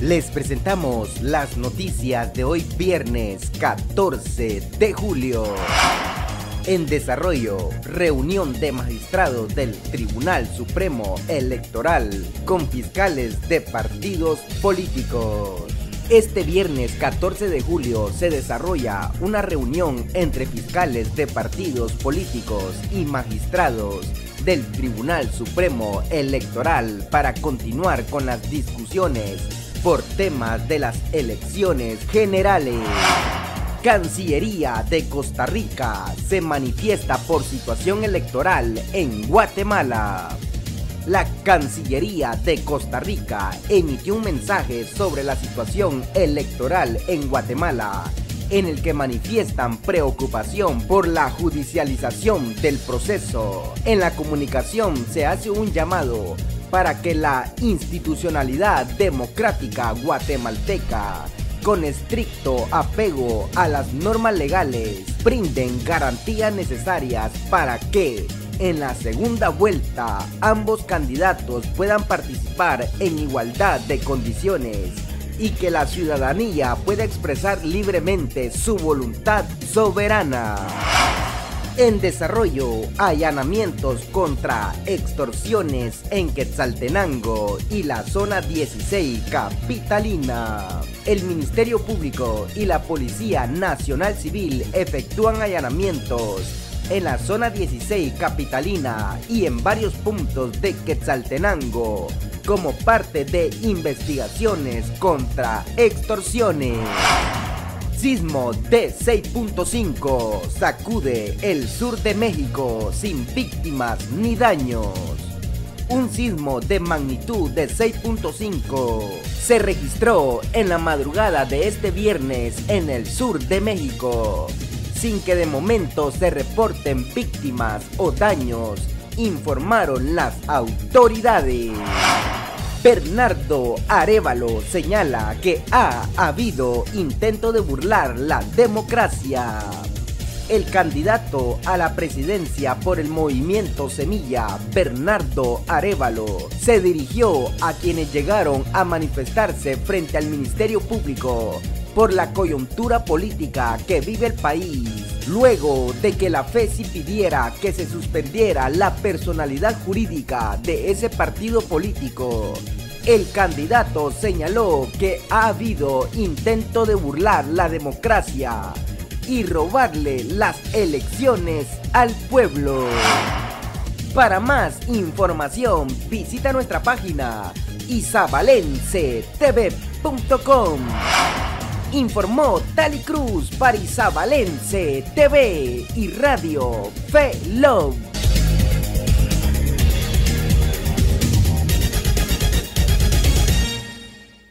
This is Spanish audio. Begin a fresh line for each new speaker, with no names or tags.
Les presentamos las noticias de hoy viernes 14 de julio. En desarrollo, reunión de magistrados del Tribunal Supremo Electoral con fiscales de partidos políticos. Este viernes 14 de julio se desarrolla una reunión entre fiscales de partidos políticos y magistrados del Tribunal Supremo Electoral para continuar con las discusiones por temas de las elecciones generales. Cancillería de Costa Rica se manifiesta por situación electoral en Guatemala. La Cancillería de Costa Rica emitió un mensaje sobre la situación electoral en Guatemala, en el que manifiestan preocupación por la judicialización del proceso. En la comunicación se hace un llamado para que la institucionalidad democrática guatemalteca, con estricto apego a las normas legales, brinden garantías necesarias para que en la segunda vuelta ambos candidatos puedan participar en igualdad de condiciones y que la ciudadanía pueda expresar libremente su voluntad soberana. En desarrollo, allanamientos contra extorsiones en Quetzaltenango y la zona 16 capitalina. El Ministerio Público y la Policía Nacional Civil efectúan allanamientos en la zona 16 capitalina y en varios puntos de Quetzaltenango como parte de investigaciones contra extorsiones. Sismo de 6.5 sacude el sur de México sin víctimas ni daños. Un sismo de magnitud de 6.5 se registró en la madrugada de este viernes en el sur de México, sin que de momento se reporten víctimas o daños, informaron las autoridades. Bernardo Arévalo señala que ha habido intento de burlar la democracia. El candidato a la presidencia por el movimiento Semilla, Bernardo Arévalo, se dirigió a quienes llegaron a manifestarse frente al Ministerio Público por la coyuntura política que vive el país, luego de que la FESI pidiera que se suspendiera la personalidad jurídica de ese partido político. El candidato señaló que ha habido intento de burlar la democracia y robarle las elecciones al pueblo. Para más información, visita nuestra página isabalencetv.com. Informó Tali Cruz para Isabalense TV y Radio Fe Love.